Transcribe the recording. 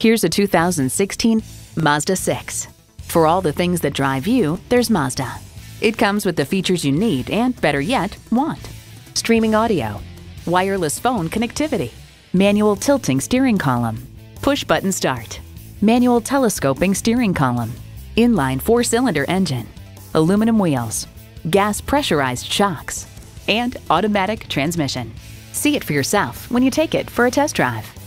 Here's a 2016 Mazda 6. For all the things that drive you, there's Mazda. It comes with the features you need and, better yet, want. Streaming audio, wireless phone connectivity, manual tilting steering column, push-button start, manual telescoping steering column, inline 4-cylinder engine, aluminum wheels, gas pressurized shocks, and automatic transmission. See it for yourself when you take it for a test drive.